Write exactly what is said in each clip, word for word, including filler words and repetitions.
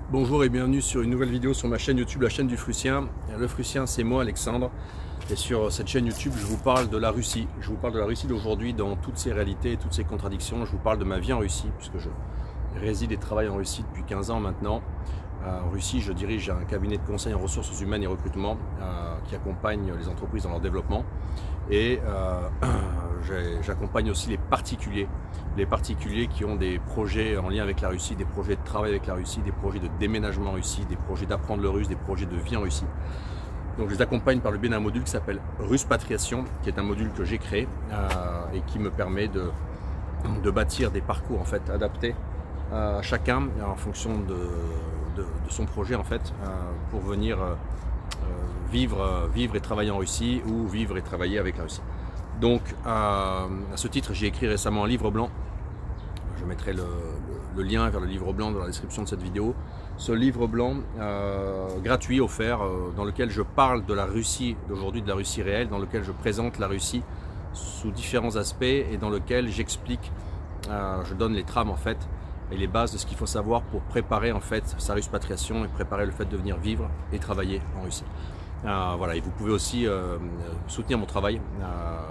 Bonjour et bienvenue sur une nouvelle vidéo sur ma chaîne YouTube, la chaîne du Frussien. Le Frussien, c'est moi, Alexandre. Et sur cette chaîne YouTube, je vous parle de la Russie. Je vous parle de la Russie d'aujourd'hui dans toutes ses réalités et toutes ses contradictions. Je vous parle de ma vie en Russie, puisque je réside et travaille en Russie depuis quinze ans maintenant. Euh, en Russie, je dirige un cabinet de conseil en ressources humaines et recrutement euh, qui accompagne les entreprises dans leur développement. Et euh, j'accompagne aussi les particuliers, les particuliers qui ont des projets en lien avec la Russie, des projets de travail avec la Russie, des projets de déménagement en Russie, des projets d'apprendre le russe, des projets de vie en Russie. Donc je les accompagne par le biais d'un module qui s'appelle Ruspatriation, qui est un module que j'ai créé euh, et qui me permet de, de bâtir des parcours en fait adaptés à chacun en fonction de, de, de son projet en fait euh, pour venir euh, vivre, vivre et travailler en Russie ou vivre et travailler avec la Russie. Donc euh, à ce titre, j'ai écrit récemment un livre blanc. Je mettrai le, le, le lien vers le livre blanc dans la description de cette vidéo. Ce livre blanc euh, gratuit, offert, euh, dans lequel je parle de la Russie d'aujourd'hui, de la Russie réelle, dans lequel je présente la Russie sous différents aspects et dans lequel j'explique, euh, je donne les trames en fait et les bases de ce qu'il faut savoir pour préparer en fait sa ruspatriation et préparer le fait de venir vivre et travailler en Russie. Euh, voilà, et vous pouvez aussi euh, soutenir mon travail. Euh,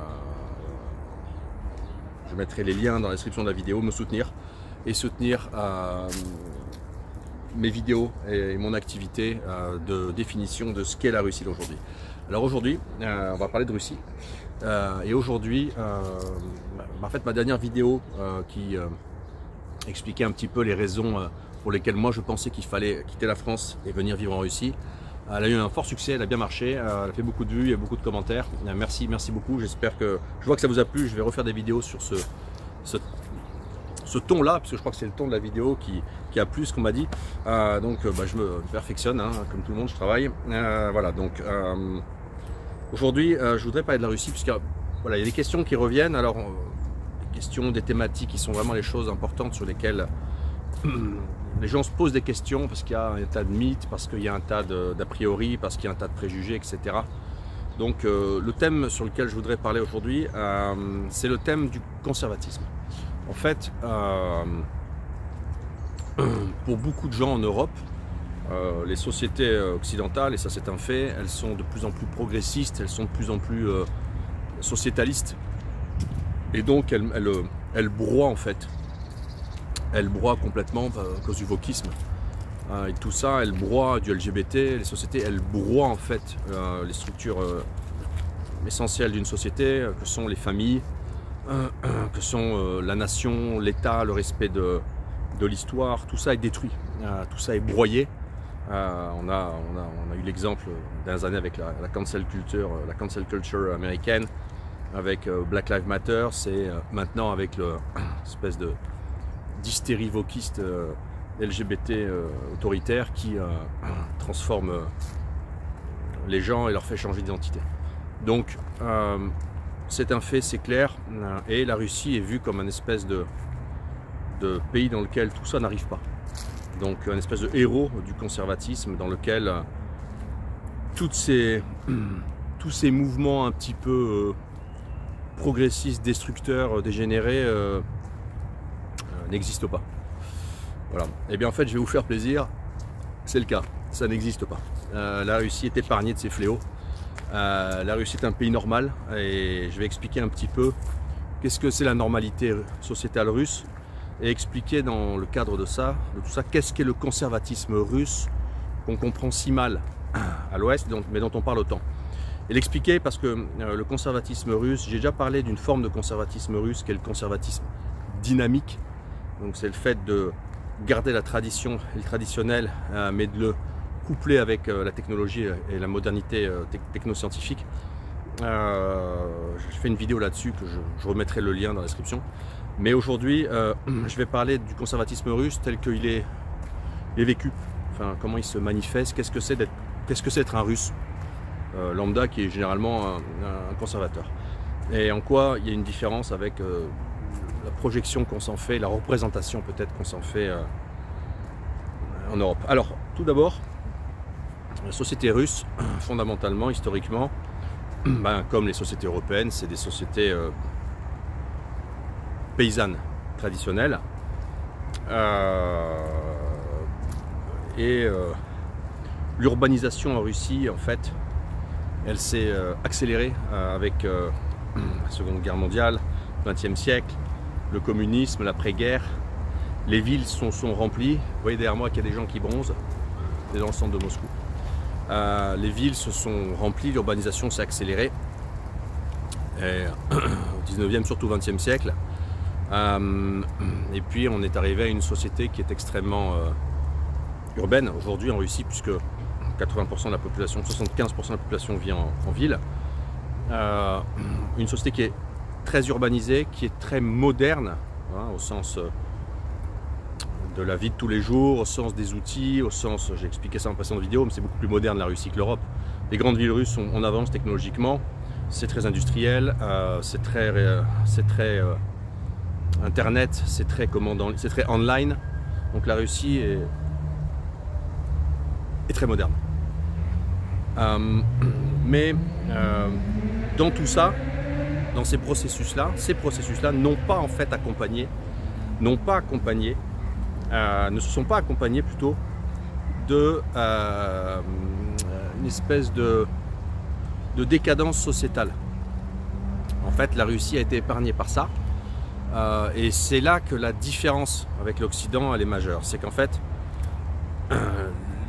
je mettrai les liens dans la description de la vidéo, me soutenir et soutenir euh, mes vidéos et mon activité euh, de définition de ce qu'est la Russie d'aujourd'hui. Alors aujourd'hui, euh, on va parler de Russie. Euh, et aujourd'hui, euh, en fait, ma dernière vidéo euh, qui euh, expliquait un petit peu les raisons euh, pour lesquelles moi je pensais qu'il fallait quitter la France et venir vivre en Russie. Elle a eu un fort succès, elle a bien marché, elle a fait beaucoup de vues, il y a beaucoup de commentaires. Merci, merci beaucoup. J'espère que je vois que ça vous a plu. Je vais refaire des vidéos sur ce, ce, ce ton-là, parce que je crois que c'est le ton de la vidéo qui, qui a plu, ce qu'on m'a dit. Euh, donc, bah, je me perfectionne, hein, comme tout le monde, je travaille. Euh, voilà. Donc, euh, aujourd'hui, euh, je voudrais parler de la Russie, puisqu'il voilà, il y a des questions qui reviennent. Alors, euh, des questions, des thématiques qui sont vraiment les choses importantes sur lesquelles les gens se posent des questions parce qu'il y a un tas de mythes, parce qu'il y a un tas d'a priori, parce qu'il y a un tas de préjugés, et cetera. Donc euh, le thème sur lequel je voudrais parler aujourd'hui, euh, c'est le thème du conservatisme. En fait, euh, pour beaucoup de gens en Europe, euh, les sociétés occidentales, et ça c'est un fait, elles sont de plus en plus progressistes, elles sont de plus en plus euh, sociétalistes. Et donc elles, elles, elles broient en fait. Elle broie complètement à cause du wokisme euh, et tout ça, elle broie du L G B T, les sociétés, elle broie en fait euh, les structures euh, essentielles d'une société, euh, que sont les familles, euh, euh, que sont euh, la nation, l'État, le respect de, de l'histoire, tout ça est détruit, euh, tout ça est broyé. Euh, on, a, on, a, on a eu l'exemple dernières années avec la, la, cancel culture, la cancel culture américaine, avec euh, Black Lives Matter, c'est euh, maintenant avec l'espèce de d'hystérie wokiste euh, L G B T euh, autoritaire qui euh, transforme euh, les gens et leur fait changer d'identité. Donc euh, c'est un fait, c'est clair, euh, et la Russie est vue comme un espèce de, de pays dans lequel tout ça n'arrive pas. Donc un espèce de héros du conservatisme dans lequel euh, toutes ces, tous ces mouvements un petit peu euh, progressistes, destructeurs, dégénérés euh, n'existe pas. Voilà. Et bien en fait, je vais vous faire plaisir. C'est le cas. Ça n'existe pas. Euh, la Russie est épargnée de ces fléaux. Euh, la Russie est un pays normal et je vais expliquer un petit peu qu'est-ce que c'est la normalité sociétale russe et expliquer dans le cadre de ça, de tout ça, qu'est-ce qu'est le conservatisme russe qu'on comprend si mal à l'Ouest, mais dont on parle autant. Et l'expliquer parce que euh, le conservatisme russe, j'ai déjà parlé d'une forme de conservatisme russe qui est le conservatisme dynamique. Donc c'est le fait de garder la tradition et le traditionnel, euh, mais de le coupler avec euh, la technologie et la modernité euh, te technoscientifique. Euh, je fais une vidéo là-dessus que je, je remettrai le lien dans la description. Mais aujourd'hui, euh, je vais parler du conservatisme russe tel qu'il est, il est vécu. Enfin, comment il se manifeste, qu'est-ce que c'est d'être, qu'est-ce que c'est être un russe euh, lambda qui est généralement un, un conservateur. Et en quoi il y a une différence avec euh, la projection qu'on s'en fait, la représentation peut-être qu'on s'en fait euh, en Europe. Alors, tout d'abord, la société russe, fondamentalement, historiquement, ben, comme les sociétés européennes, c'est des sociétés euh, paysannes traditionnelles. Euh, et euh, l'urbanisation en Russie, en fait, elle s'est euh, accélérée euh, avec euh, la Seconde Guerre mondiale, le vingtième siècle, le communisme, l'après-guerre. Les villes sont, sont remplies. Vous voyez derrière moi qu'il y a des gens qui bronzent, c'est dans le centre de Moscou. Euh, les villes se sont remplies, l'urbanisation s'est accélérée. Et, au dix-neuvième, surtout au vingtième siècle. Euh, et puis on est arrivé à une société qui est extrêmement euh, urbaine aujourd'hui en Russie, puisque quatre-vingts pour cent de la population, soixante-quinze pour cent de la population vit en, en ville. Euh, une société qui est très urbanisée, qui est très moderne, hein, au sens euh, de la vie de tous les jours, au sens des outils, au sens, j'ai expliqué ça en précédente vidéo, mais c'est beaucoup plus moderne la Russie que l'Europe. Les grandes villes russes sont en avance technologiquement, c'est très industriel, euh, c'est très, euh, c'est très euh, internet, c'est très commandant, c'est très online. Donc la Russie est, est très moderne. Euh, mais euh, dans tout ça, dans ces processus-là, ces processus-là n'ont pas en fait accompagné, n'ont pas accompagné, euh, ne se sont pas accompagnés plutôt de euh, une espèce de, de décadence sociétale. En fait, la Russie a été épargnée par ça, euh, et c'est là que la différence avec l'Occident elle est majeure. C'est qu'en fait, euh,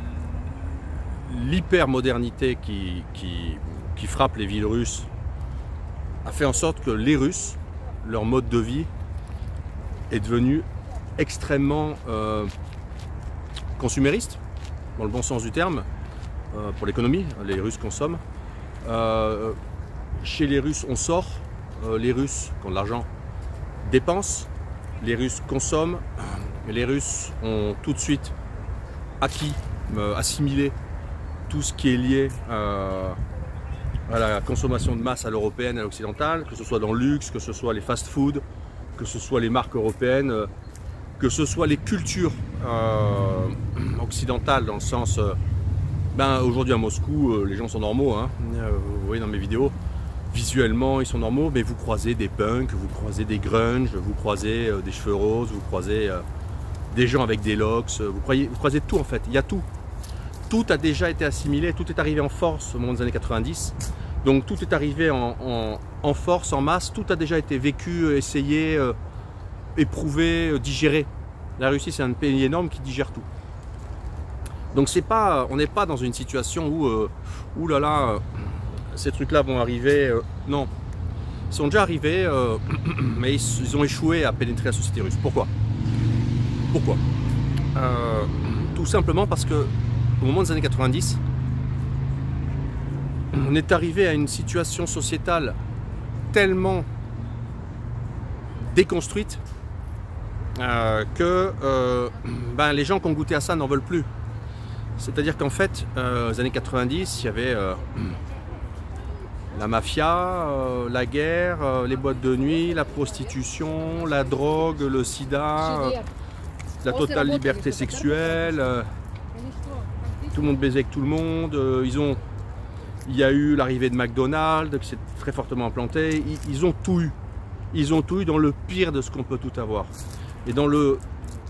l'hypermodernité qui, qui, qui frappe les villes russes a fait en sorte que les Russes, leur mode de vie est devenu extrêmement euh, consumériste, dans le bon sens du terme, euh, pour l'économie. Les Russes consomment. Euh, chez les Russes, on sort. Euh, les Russes, qui ont de l'argent, dépensent. Les Russes consomment. Les Russes ont tout de suite acquis, euh, assimilé tout ce qui est lié euh, à la consommation de masse à l'européenne et à l'occidentale, que ce soit dans le luxe, que ce soit les fast-food, que ce soit les marques européennes, euh, que ce soit les cultures euh, occidentales, dans le sens, euh, ben, aujourd'hui à Moscou, euh, les gens sont normaux, hein, euh, vous voyez dans mes vidéos, visuellement ils sont normaux, mais vous croisez des punks, vous croisez des grunge, vous croisez euh, des cheveux roses, vous croisez euh, des gens avec des locks, vous, croyez, vous croisez tout en fait, il y a tout. Tout a déjà été assimilé, tout est arrivé en force au moment des années quatre-vingt-dix. Donc tout est arrivé en, en, en force, en masse, tout a déjà été vécu, essayé, euh, éprouvé, euh, digéré. La Russie, c'est un pays énorme qui digère tout. Donc c'est pas, on n'est pas dans une situation où, euh, où là là, euh, ces trucs-là vont arriver. Euh, non, ils sont déjà arrivés, euh, mais ils, ils ont échoué à pénétrer la société russe. Pourquoi Pourquoi euh, Tout simplement parce que au moment des années quatre-vingt-dix, on est arrivé à une situation sociétale tellement déconstruite euh, que euh, ben, les gens qui ont goûté à ça n'en veulent plus. C'est-à-dire qu'en fait, euh, aux années quatre-vingt-dix, il y avait euh, la mafia, euh, la guerre, euh, les boîtes de nuit, la prostitution, la drogue, le sida, euh, la totale liberté sexuelle. Euh, Tout le monde baisait avec tout le monde. Euh, ils ont, il y a eu l'arrivée de McDonald's qui s'est très fortement implanté. Ils, ils ont tout eu. Ils ont tout eu dans le pire de ce qu'on peut tout avoir. Et dans le,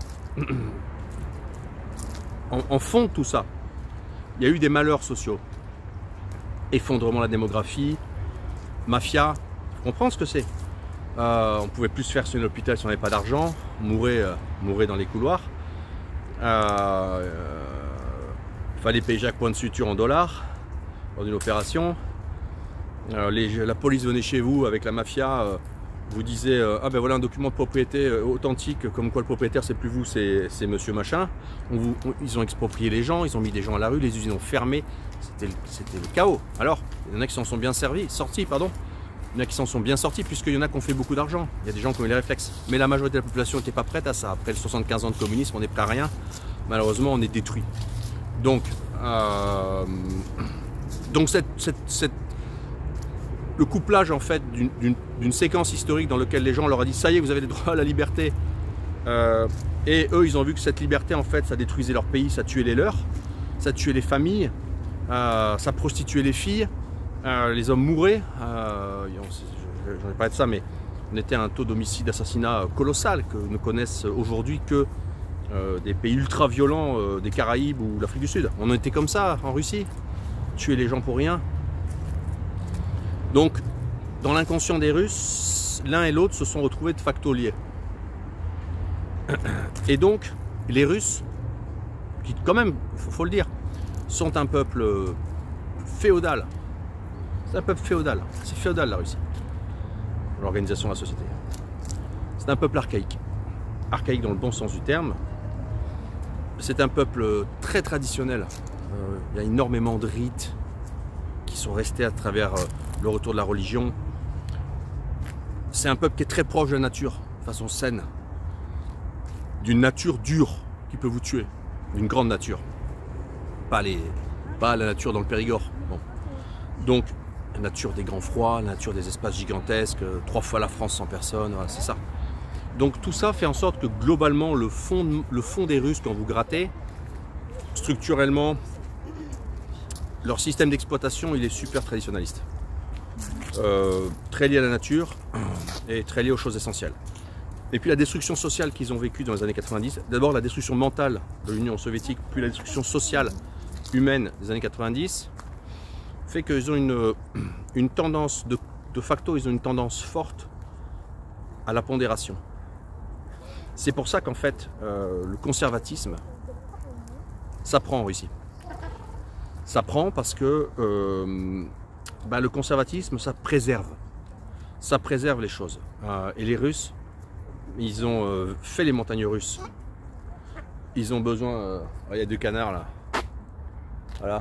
en, en fond de tout ça, il y a eu des malheurs sociaux. Effondrement de la démographie, mafia. On comprend ce que c'est. Euh, on pouvait plus se faire sur l'hôpital si on n'avait pas d'argent. Mourir, euh, mourir dans les couloirs. Euh, euh, Il fallait payer chaque point de suture en dollars dans une opération. Euh, les, la police venait chez vous avec la mafia, euh, vous disait euh, ah ben voilà un document de propriété euh, authentique, comme quoi le propriétaire c'est plus vous, c'est monsieur machin. On vous, on, ils ont exproprié les gens, ils ont mis des gens à la rue, les usines ont fermé. C'était le, le chaos. Alors, il y en a qui s'en sont bien servis, sortis, pardon. Il y en a qui s'en sont bien sortis puisqu'il y en a qui ont fait beaucoup d'argent. Il y a des gens qui ont eu les réflexes. Mais la majorité de la population n'était pas prête à ça. Après le soixante-quinze ans de communisme, on n'est prêt à rien. Malheureusement, on est détruit. Donc, euh, donc cette, cette, cette, le couplage en fait d'une séquence historique dans laquelle les gens leur a dit ça y est, vous avez le droit à la liberté, euh, et eux ils ont vu que cette liberté en fait ça détruisait leur pays, ça tuait les leurs, ça tuait les familles, euh, ça prostituait les filles, euh, les hommes mouraient, euh, j'en ai parlé de ça, mais on était à un taux d'homicide, d'assassinat colossal que ne connaissent aujourd'hui que euh, des pays ultra violents, euh, des Caraïbes ou l'Afrique du Sud. On était comme ça en Russie, tuer les gens pour rien. Donc, dans l'inconscient des Russes, l'un et l'autre se sont retrouvés de facto liés. Et donc, les Russes, qui quand même, il faut le dire, sont un peuple féodal. C'est un peuple féodal. C'est féodal la Russie. L'organisation de la société. C'est un peuple archaïque. Archaïque dans le bon sens du terme. C'est un peuple très traditionnel. Euh, il y a énormément de rites qui sont restés à travers euh, le retour de la religion. C'est un peuple qui est très proche de la nature, de façon saine. D'une nature dure qui peut vous tuer. D'une grande nature. Pas, les, pas la nature dans le Périgord. Bon. Donc, la nature des grands froids, la nature des espaces gigantesques, trois fois la France sans personne, voilà, c'est ça. Donc tout ça fait en sorte que globalement, le fond, le fond des Russes, quand vous grattez, structurellement, leur système d'exploitation, il est super traditionnaliste. Euh, très lié à la nature et très lié aux choses essentielles. Et puis la destruction sociale qu'ils ont vécue dans les années quatre-vingt-dix, d'abord la destruction mentale de l'Union soviétique, puis la destruction sociale humaine des années quatre-vingt-dix, fait qu'ils ont une, une tendance, de, de facto, ils ont une tendance forte à la pondération. C'est pour ça qu'en fait, euh, le conservatisme, ça prend en Russie. Ça prend parce que euh, bah, le conservatisme, ça préserve. Ça préserve les choses. Euh, et les Russes, ils ont euh, fait les montagnes russes. Ils ont besoin... Euh, oh, il y a deux canards là. Voilà.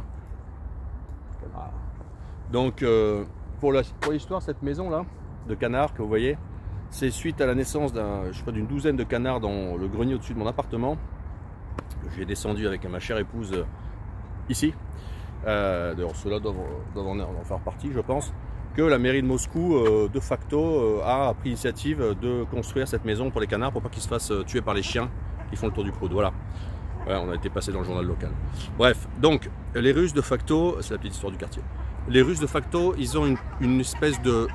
Donc, euh, pour l'histoire, cette maison là, de canards que vous voyez, c'est suite à la naissance d'un, je sais pas, d'une douzaine de canards dans le grenier au-dessus de mon appartement. J'ai descendu avec ma chère épouse euh, ici. Euh, D'ailleurs, ceux-là doivent, doivent en, en faire partie, je pense. Que la mairie de Moscou, euh, de facto, euh, a pris l'initiative de construire cette maison pour les canards pour pas qu'ils se fassent euh, tuer par les chiens qui font le tour du Proud. Voilà. Ouais, on a été passé dans le journal local. Bref, donc, les Russes de facto, c'est la petite histoire du quartier. Les Russes de facto, ils ont une, une espèce de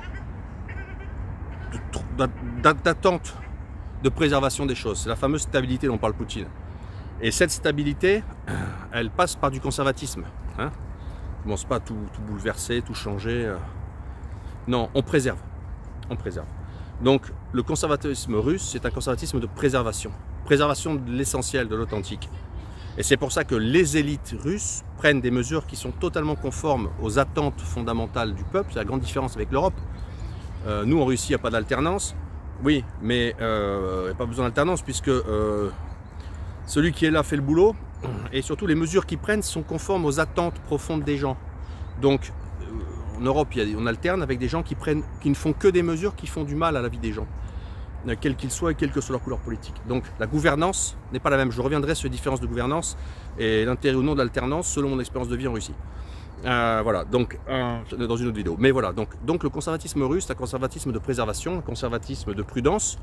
d'attente de préservation des choses. C'est la fameuse stabilité dont parle Poutine. Et cette stabilité, elle passe par du conservatisme. Hein, on ne commence pas à tout, tout bouleverser, tout changer. Non, on préserve. On préserve. Donc, le conservatisme russe, c'est un conservatisme de préservation. Préservation de l'essentiel, de l'authentique. Et c'est pour ça que les élites russes prennent des mesures qui sont totalement conformes aux attentes fondamentales du peuple. C'est la grande différence avec l'Europe. Euh, nous, en Russie, il n'y a pas d'alternance. Oui, mais euh, il n'y a pas besoin d'alternance puisque euh, celui qui est là fait le boulot. Et surtout, les mesures qu'ils prennent sont conformes aux attentes profondes des gens. Donc, euh, en Europe, il y a, on alterne avec des gens qui, prennent, qui ne font que des mesures qui font du mal à la vie des gens, quels qu'ils soient et quelle que soit leur couleur politique. Donc la gouvernance n'est pas la même. Je reviendrai sur les différences de gouvernance et l'intérêt ou non de l'alternance selon mon expérience de vie en Russie. Euh, voilà, donc euh, dans une autre vidéo. Mais voilà, donc, donc le conservatisme russe, c'est un conservatisme de préservation, un conservatisme de prudence.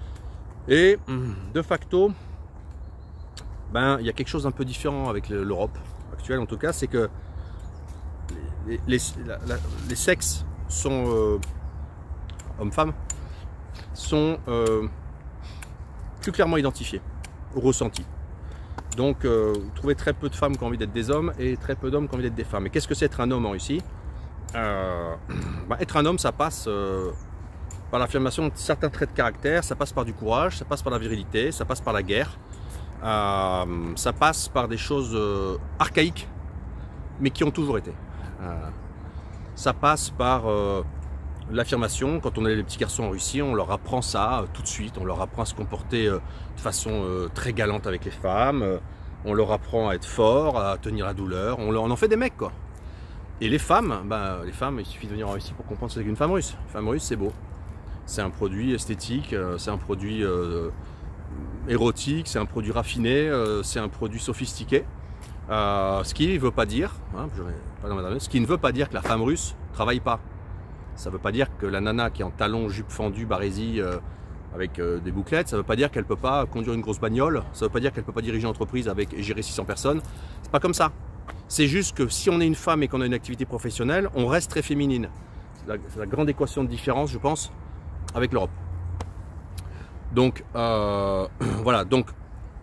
Et de facto, ben, il y a quelque chose d'un peu différent avec l'Europe actuelle en tout cas, c'est que les, les, la, la, les sexes sont euh, hommes-femmes, sont euh, plus clairement identifiés, ou ressentis. Donc euh, vous trouvez très peu de femmes qui ont envie d'être des hommes et très peu d'hommes qui ont envie d'être des femmes. Et qu'est-ce que c'est être un homme en Russie? euh, bah, Être un homme, ça passe euh, par l'affirmation de certains traits de caractère, ça passe par du courage, ça passe par la virilité, ça passe par la guerre, euh, ça passe par des choses euh, archaïques, mais qui ont toujours été. Euh, ça passe par... Euh, l'affirmation, quand on est les petits garçons en Russie, on leur apprend ça euh, tout de suite, on leur apprend à se comporter euh, de façon euh, très galante avec les femmes, euh, on leur apprend à être fort, à tenir la douleur, on, leur, on en fait des mecs quoi. Et les femmes, bah, les femmes, il suffit de venir en Russie pour comprendre ce qu'est une femme russe. Une femme russe, c'est beau, c'est un produit esthétique, euh, c'est un produit euh, érotique, c'est un produit raffiné, euh, c'est un produit sophistiqué, euh, ce qui ne veut pas dire, hein, pas dans ce qui ne veut pas dire que la femme russe ne travaille pas. Ça ne veut pas dire que la nana qui est en talons, jupe fendue, barésie, euh, avec euh, des bouclettes, ça ne veut pas dire qu'elle ne peut pas conduire une grosse bagnole, ça ne veut pas dire qu'elle ne peut pas diriger une entreprise avec, et gérer six cents personnes. C'est pas comme ça. C'est juste que si on est une femme et qu'on a une activité professionnelle, on reste très féminine. C'est la, la grande équation de différence, je pense, avec l'Europe. Donc, euh, voilà. Donc,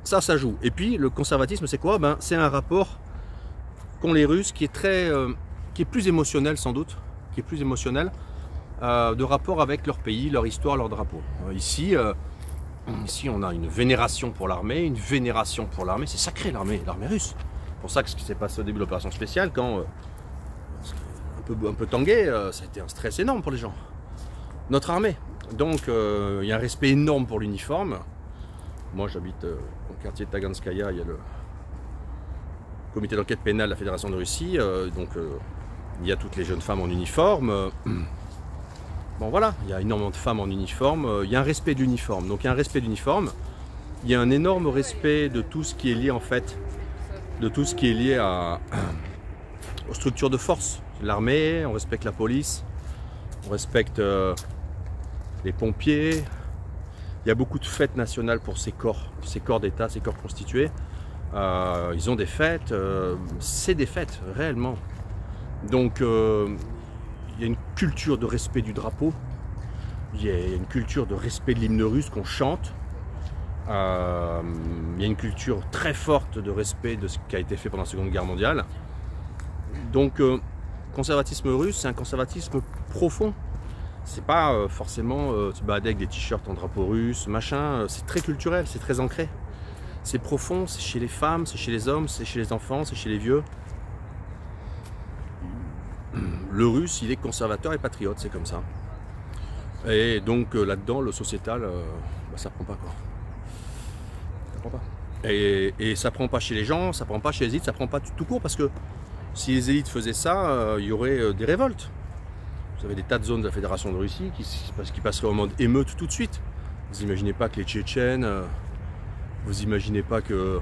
ça, ça joue. Et puis le conservatisme, c'est quoi? Ben, c'est un rapport qu'ont les Russes qui est très, euh, qui est plus émotionnel sans doute, qui est plus émotionnel, euh, de rapport avec leur pays, leur histoire, leur drapeau. Euh, ici, euh, ici, on a une vénération pour l'armée, une vénération pour l'armée. C'est sacré l'armée, l'armée russe. C'est pour ça que ce qui s'est passé au début de l'opération spéciale, quand euh, un peu, un peu tangué, euh, ça a été un stress énorme pour les gens. Notre armée. Donc, euh, il y a un respect énorme pour l'uniforme. Moi, j'habite euh, au quartier de Taganskaya, il y a le comité d'enquête pénale de la Fédération de Russie, euh, donc euh, il y a toutes les jeunes femmes en uniforme. Euh, bon voilà, il y a énormément de femmes en uniforme, euh, il y a un respect de l'uniforme. Donc il y a un respect de l'uniforme, il y a un énorme respect de tout ce qui est lié en fait, de tout ce qui est lié à, aux structures de force. L'armée, on respecte la police, on respecte euh, les pompiers. Il y a beaucoup de fêtes nationales pour ces corps, ces corps d'État, ces corps constitués. Euh, ils ont des fêtes, euh, c'est des fêtes, réellement. Donc, euh, il y a une culture de respect du drapeau, il y a une culture de respect de l'hymne russe qu'on chante, euh, il y a une culture très forte de respect de ce qui a été fait pendant la Seconde Guerre mondiale. Donc, euh, conservatisme russe, c'est un conservatisme profond. C'est pas euh, forcément euh, tu balader avec des t-shirts en drapeau russe, machin, euh, c'est très culturel, c'est très ancré. C'est profond, c'est chez les femmes, c'est chez les hommes, c'est chez les enfants, c'est chez les vieux. Le russe, il est conservateur et patriote, c'est comme ça. Et donc euh, là-dedans, le sociétal, euh, bah, ça prend pas quoi. Ça prend pas. Et, et ça prend pas chez les gens, ça prend pas chez les élites, ça prend pas tout, tout court, parce que si les élites faisaient ça, euh, il y aurait euh, des révoltes. Vous avez des tas de zones de la Fédération de Russie qui, qui passeraient au mode émeute tout de suite. Vous imaginez pas que les Tchétchènes, euh, vous imaginez pas que euh,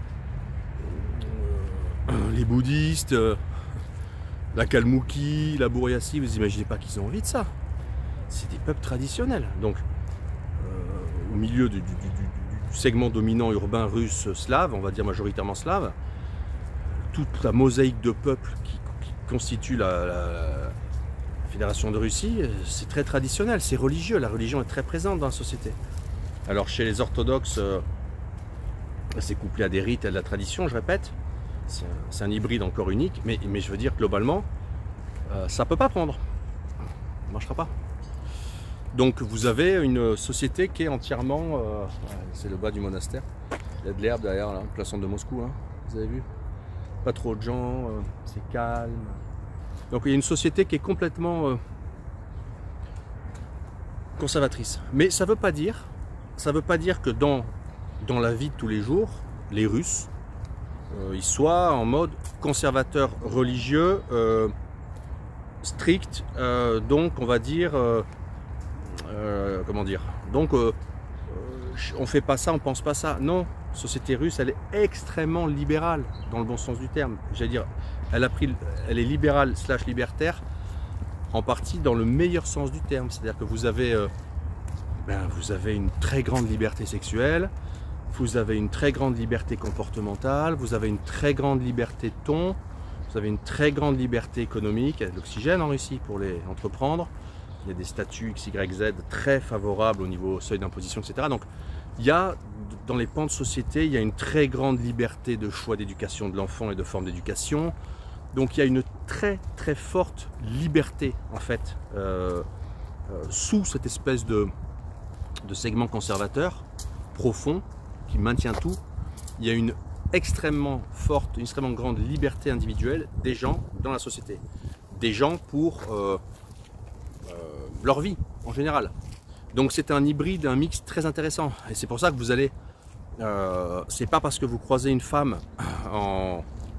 les bouddhistes, euh, la Kalmoukie, la Bouriassie, vous imaginez pas qu'ils ont envie de ça. C'est des peuples traditionnels. Donc, euh, au milieu du, du, du, du segment dominant urbain russe slave, on va dire majoritairement slave, toute la mosaïque de peuples qui, qui constitue la, la Fédération de Russie, c'est très traditionnel, c'est religieux, la religion est très présente dans la société. Alors chez les orthodoxes, euh, c'est couplé à des rites et à de la tradition, je répète, c'est un, un hybride encore unique, mais, mais je veux dire globalement, euh, ça ne peut pas prendre, ça ne marchera pas. Donc vous avez une société qui est entièrement, euh, c'est le bas du monastère, il y a de l'herbe derrière, là, place centre de Moscou, hein, vous avez vu, pas trop de gens, euh, c'est calme. Donc il y a une société qui est complètement euh, conservatrice. Mais ça ne veut pas dire, ça veut pas dire que dans, dans la vie de tous les jours, les Russes, euh, ils soient en mode conservateur religieux, euh, strict, euh, donc on va dire, euh, euh, comment dire, donc euh, on fait pas ça, on pense pas ça. Non, la société russe, elle est extrêmement libérale, dans le bon sens du terme. J'allais dire, elle, a pris, elle est libérale slash libertaire, en partie dans le meilleur sens du terme. C'est-à-dire que vous avez, euh, ben, vous avez une très grande liberté sexuelle, vous avez une très grande liberté comportementale, vous avez une très grande liberté de ton, vous avez une très grande liberté économique, il y a de l'oxygène en Russie pour les entreprendre, il y a des statuts X Y Z très favorables au niveau seuil d'imposition, et cetera. Donc il y a, dans les pans de société, il y a une très grande liberté de choix d'éducation de l'enfant et de forme d'éducation. Donc il y a une très très forte liberté en fait euh, euh, sous cette espèce de, de segment conservateur profond qui maintient tout. Il y a une extrêmement forte, une extrêmement grande liberté individuelle des gens dans la société. Des gens pour euh, euh, leur vie en général. Donc c'est un hybride, un mix très intéressant. Et c'est pour ça que vous allez... Euh, c'est pas parce que vous croisez une femme en...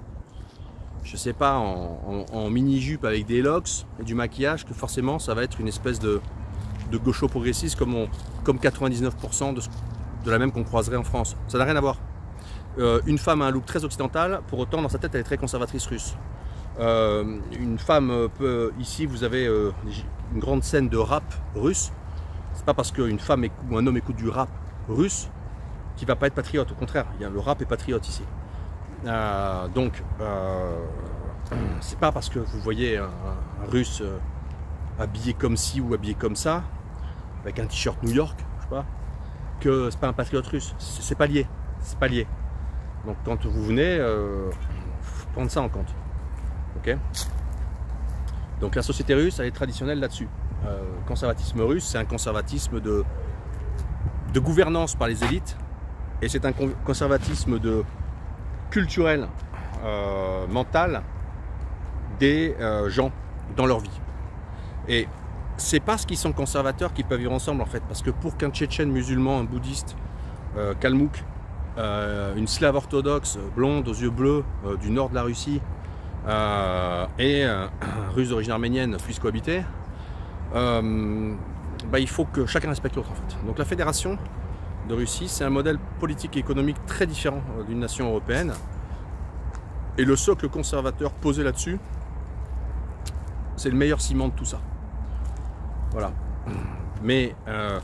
je sais pas, en, en, en mini-jupe avec des locks et du maquillage que forcément ça va être une espèce de, de gaucho progressiste comme, on, comme quatre-vingt-dix-neuf pour cent de, ce, de la même qu'on croiserait en France. Ça n'a rien à voir. Euh, une femme a un look très occidental, pour autant dans sa tête elle est très conservatrice russe. Euh, une femme peut, ici vous avez euh, une grande scène de rap russe. C'est pas parce qu'une femme écoute, ou un homme écoute du rap russe qu'il va pas être patriote. Au contraire, il y a, le rap est patriote ici. Euh, donc, euh, c'est pas parce que vous voyez un, un russe euh, habillé comme ci ou habillé comme ça, avec un t-shirt New York, je sais pas, que c'est pas un patriote russe. C'est pas lié. c'est pas lié. Donc quand vous venez, euh, faut prendre ça en compte. Ok. Donc la société russe, elle est traditionnelle là-dessus. Euh, le conservatisme russe, c'est un conservatisme de, de gouvernance par les élites, et c'est un conservatisme de culturel, euh, mental des euh, gens dans leur vie. Et c'est parce qu'ils sont conservateurs qu'ils peuvent vivre ensemble en fait, parce que pour qu'un Tchétchène musulman, un bouddhiste, euh, kalmouk, euh, une slave orthodoxe blonde aux yeux bleus euh, du nord de la Russie euh, et euh, un russe d'origine arménienne puissent cohabiter, euh, bah, il faut que chacun respecte l'autre en fait. Donc la fédération de Russie, c'est un modèle politique et économique très différent euh, d'une nation européenne, et le socle conservateur posé là-dessus, c'est le meilleur ciment de tout ça. Voilà. Mais euh,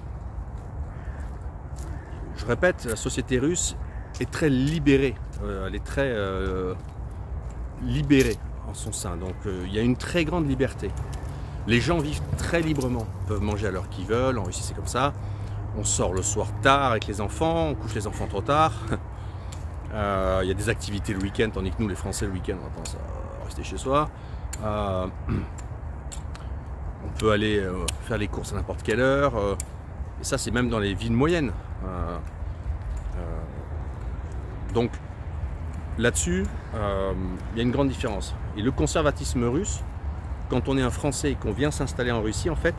je répète, la société russe est très libérée. Euh, elle est très euh, libérée en son sein. Donc euh, il y a une très grande liberté. Les gens vivent très librement. Ils peuvent manger à l'heure qu'ils veulent. En Russie, c'est comme ça. On sort le soir tard avec les enfants. On couche les enfants trop tard. Euh, il y a des activités le week-end, tandis que nous, les Français, le week-end, on a tendance à rester chez soi. Euh, on peut aller euh, faire les courses à n'importe quelle heure. Euh, et ça, c'est même dans les villes moyennes. Euh, euh, donc, là-dessus, euh, il y a une grande différence. Et le conservatisme russe, quand on est un Français et qu'on vient s'installer en Russie, en fait,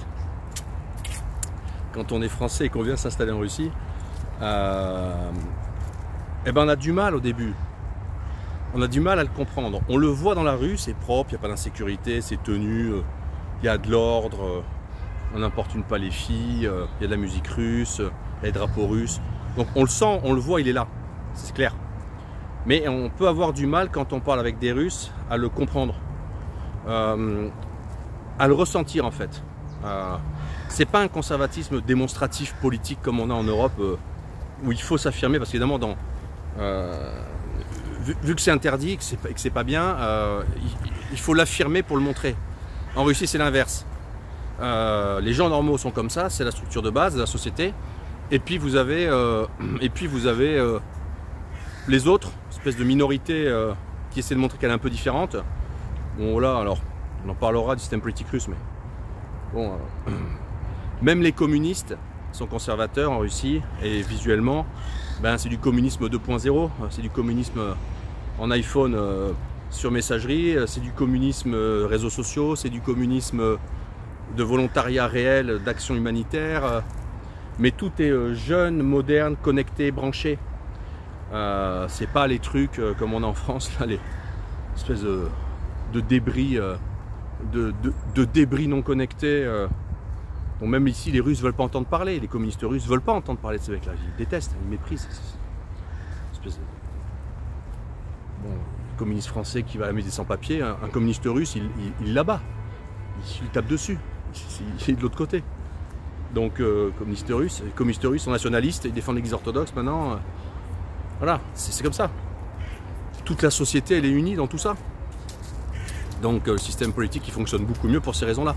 quand on est Français et qu'on vient s'installer en Russie, euh, eh ben on a du mal au début. On a du mal à le comprendre. On le voit dans la rue, c'est propre, il n'y a pas d'insécurité, c'est tenu, il y a de l'ordre, on n'importune pas les filles, il y a de la musique russe, il y a les drapeaux russes. Donc on le sent, on le voit, il est là, c'est clair. Mais on peut avoir du mal quand on parle avec des Russes à le comprendre, euh, à le ressentir en fait. Euh, c'est pas un conservatisme démonstratif politique comme on a en Europe, euh, où il faut s'affirmer, parce qu'évidemment dans Euh, vu, vu que c'est interdit, que c'est pas bien, euh, il, il faut l'affirmer pour le montrer. En Russie, c'est l'inverse. Euh, les gens normaux sont comme ça, c'est la structure de base de la société. Et puis vous avez, euh, et puis vous avez euh, les autres, espèce de minorité euh, qui essaie de montrer qu'elle est un peu différente. Bon là, alors, on en parlera du système politique russe, mais bon, euh, même les communistes sont conservateurs en Russie, et visuellement, ben, c'est du communisme deux point zéro, c'est du communisme en iPhone euh, sur messagerie, c'est du communisme euh, réseaux sociaux, c'est du communisme de volontariat réel, d'action humanitaire, euh, mais tout est euh, jeune, moderne, connecté, branché. Euh, c'est pas les trucs euh, comme on a en France, là, les espèces de, de débris, euh, de, de, de débris non connectés. Euh, Bon, même ici, les Russes ne veulent pas entendre parler, les communistes russes ne veulent pas entendre parler de ces mecs-là, ils détestent, ils méprisent. Espèce de... Bon, le communiste français qui va à la mairie des sans-papiers, un, un communiste russe, il, il, il l'abat, il, il tape dessus, il, il est de l'autre côté. Donc, euh, communistes russes, les communistes russes sont nationalistes, ils défendent l'Église orthodoxe maintenant. Euh, voilà, c'est comme ça. Toute la société, elle est unie dans tout ça. Donc, euh, le système politique, il fonctionne beaucoup mieux pour ces raisons-là.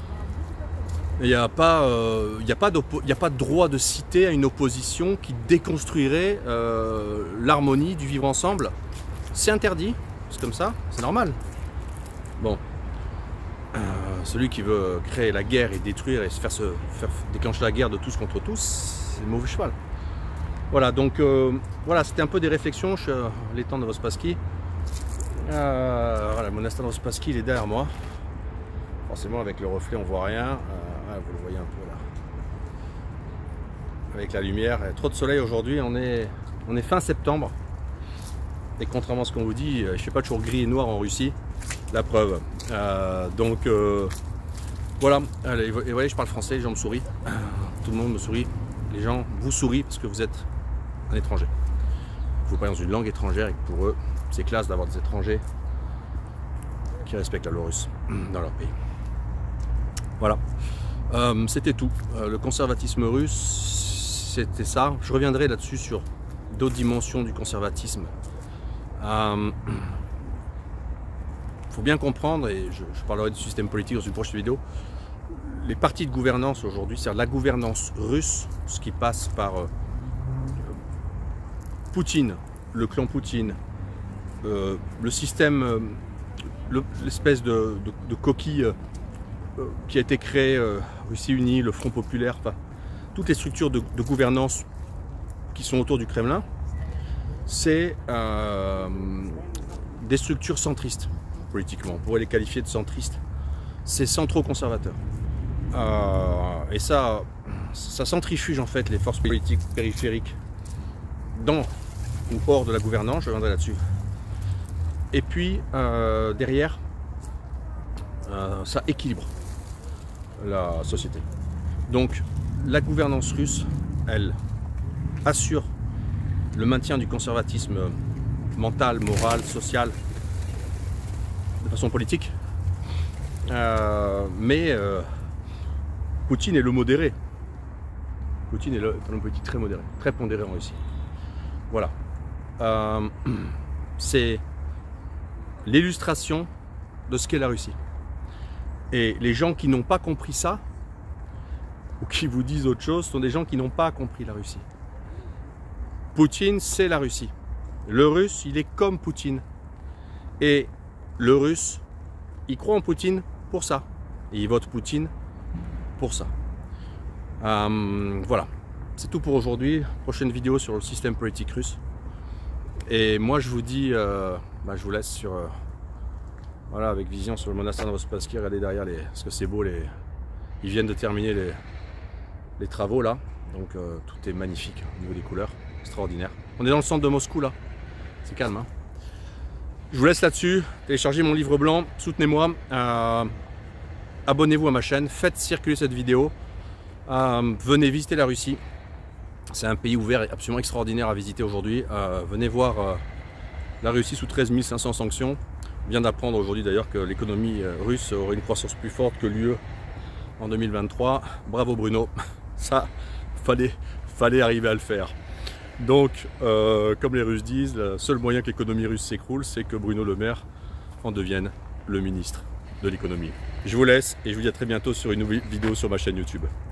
Il n'y a, euh, a, a pas de droit de cité à une opposition qui déconstruirait euh, l'harmonie du vivre ensemble. C'est interdit, c'est comme ça, c'est normal. Bon, euh, celui qui veut créer la guerre et détruire et se faire, se faire déclencher la guerre de tous contre tous, c'est le mauvais cheval. Voilà, donc euh, voilà, c'était un peu des réflexions sur l'étang de Vospasski. Euh, voilà, le monastère de Vospasski, il est derrière moi. Forcément, avec le reflet, on voit rien. Euh, vous le voyez un peu là. Avec la lumière, il y a trop de soleil aujourd'hui. On est, on est fin septembre. Et contrairement à ce qu'on vous dit, il ne fait pas toujours gris et noir en Russie. La preuve. Euh, donc, euh, voilà. Allez, et vous voyez, je parle français, les gens me sourient. Tout le monde me sourit. Les gens vous sourient parce que vous êtes un étranger. Vous parlez dans une langue étrangère et pour eux, c'est classe d'avoir des étrangers qui respectent la loi russe dans leur pays. Voilà. Euh, c'était tout. Euh, le conservatisme russe, c'était ça. Je reviendrai là-dessus sur d'autres dimensions du conservatisme. Il euh, faut bien comprendre, et je, je parlerai du système politique dans une prochaine vidéo, les partis de gouvernance aujourd'hui, c'est-à-dire la gouvernance russe, ce qui passe par euh, Poutine, le clan Poutine, euh, le système, euh, l'espèce de, de, de coquille euh, qui a été créée, euh, Russie Unie, le Front Populaire, enfin, toutes les structures de, de gouvernance qui sont autour du Kremlin, c'est euh, des structures centristes, politiquement. On pourrait les qualifier de centristes. C'est centro-conservateur. Euh, et ça, ça centrifuge en fait les forces politiques périphériques dans ou hors de la gouvernance, je reviendrai là-dessus. Et puis, euh, derrière, euh, ça équilibre la société. Donc, la gouvernance russe, elle assure le maintien du conservatisme mental, moral, social, de façon politique. Euh, mais euh, Poutine est le modéré. Poutine est le, un homme politique très modéré, très pondéré en Russie. Voilà. Euh, c'est l'illustration de ce qu'est la Russie. Et les gens qui n'ont pas compris ça, ou qui vous disent autre chose, sont des gens qui n'ont pas compris la Russie. Poutine, c'est la Russie. Le Russe, il est comme Poutine. Et le Russe, il croit en Poutine pour ça. Et il vote Poutine pour ça. Euh, voilà. C'est tout pour aujourd'hui. Prochaine vidéo sur le système politique russe. Et moi, je vous dis, euh, bah, je vous laisse sur... Euh, voilà, avec vision sur le monastère de Rovspassky. Regardez derrière, les, parce que c'est beau. Les, ils viennent de terminer les, les travaux là. Donc euh, tout est magnifique au niveau des couleurs. Extraordinaire. On est dans le centre de Moscou là. C'est calme. Hein. Je vous laisse là-dessus. Téléchargez mon livre blanc. Soutenez-moi. Euh, Abonnez-vous à ma chaîne. Faites circuler cette vidéo. Euh, venez visiter la Russie. C'est un pays ouvert et absolument extraordinaire à visiter aujourd'hui. Euh, venez voir euh, la Russie sous treize mille cinq cents sanctions. On vient d'apprendre aujourd'hui d'ailleurs que l'économie russe aurait une croissance plus forte que l'U E en deux mille vingt-trois. Bravo Bruno. Ça, fallait, fallait arriver à le faire. Donc, euh, comme les Russes disent, le seul moyen que l'économie russe s'écroule, c'est que Bruno Le Maire en devienne le ministre de l'économie. Je vous laisse et je vous dis à très bientôt sur une nouvelle vidéo sur ma chaîne YouTube.